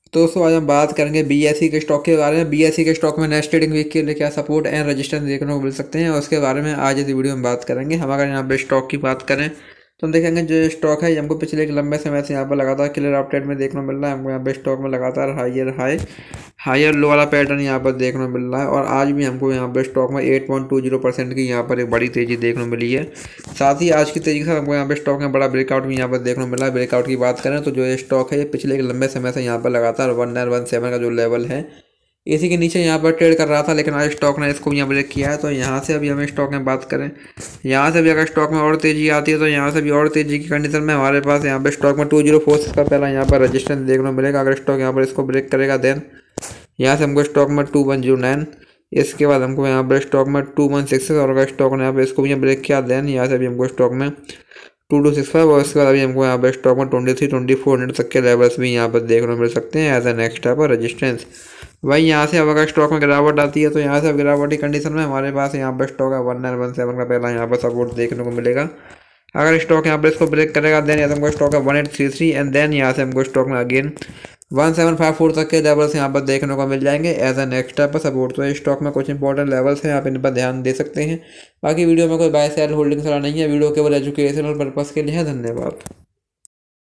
तो दोस्तों आज हम बात करेंगे बीएसई के स्टॉक के बारे में। बीएसई के स्टॉक में नेक्स्ट ट्रेडिंग वीक के लिए क्या सपोर्ट एंड रेजिस्टेंस देखने को मिल सकते हैं, और उसके बारे में आज इस वीडियो में बात करेंगे। हम अगर यहाँ पे स्टॉक की बात करें तो हम देखेंगे जो स्टॉक है हमको पिछले एक लंबे समय से यहाँ पर लगातार क्लियर अपडेट में देखने को मिल रहा है। हमको यहाँ पे स्टॉक में लगातार हायर लो वाला पैटर्न यहाँ पर देखने को मिल रहा है, और आज भी हमको यहाँ पे स्टॉक में 8.20% की यहाँ पर एक बड़ी तेज़ी देखने को मिली है। साथ ही आज की तेज़ी के साथ हमको यहाँ पे स्टॉक में बड़ा ब्रेकआउट भी यहाँ पर देखने को मिला है। ब्रेकआउट की बात करें तो जो ये स्टॉक है ये पिछले एक लंबे समय से यहाँ पर लगातार 1917 का जो लेवल है इसी के नीचे यहाँ पर ट्रेड कर रहा था, लेकिन आज स्टॉक ने इसको यहाँ ब्रेक किया है। तो यहाँ से अभी हमें स्टॉक में बात करें, यहाँ से भी अगर स्टॉक में और तेज़ी आती है तो यहाँ से भी और तेज़ी की कंडीशन में हमारे पास यहाँ पे स्टॉक में 2046 का पहला यहाँ पर रजिस्टेंस देखने को मिलेगा। अगर स्टॉक यहाँ पर इसको ब्रेक करेगा देन यहाँ से हमको स्टॉक में 2109, इसके बाद हमको यहाँ पर स्टॉक में 2166, और अगर स्टॉक ने यहाँ पर इसको भी ब्रेक किया देन यहाँ से भी हमको स्टॉक में 2265, और उसके बाद अभी हमको यहाँ पर स्टॉक में 23-2400 तक के लेवल्स भी यहाँ पर देखने को मिल सकते हैं एज ए नेक्स्ट टाइप पर रजिस्टेंस। वही यहाँ से अब अगर स्टॉक में गिरावट आती है तो यहाँ से अब गिरावट की कंडीशन में हमारे पास यहाँ पर स्टॉक है 1917 का पहला यहाँ पर सपोर्ट देखने को मिलेगा। अगर स्टॉक यहाँ पर इसको ब्रेक करेगा देन यहाँ से हमको स्टॉक है 1833, एंड देन यहाँ से हमको स्टॉक में अगेन 1754 तक के लेवल्स यहाँ पर देखने को मिल जाएंगे एज ए नेक्स्ट टाइप पर सपोर्ट। तो स्टॉक में कुछ इंपॉर्टेंट लेवल्स हैं, आप इन पर ध्यान दे सकते हैं। बाकी वीडियो में कोई बाय सेल होल्डिंग सलाह नहीं है, वीडियो केवल एजुकेशनल पर्पज़ के लिए है। धन्यवाद।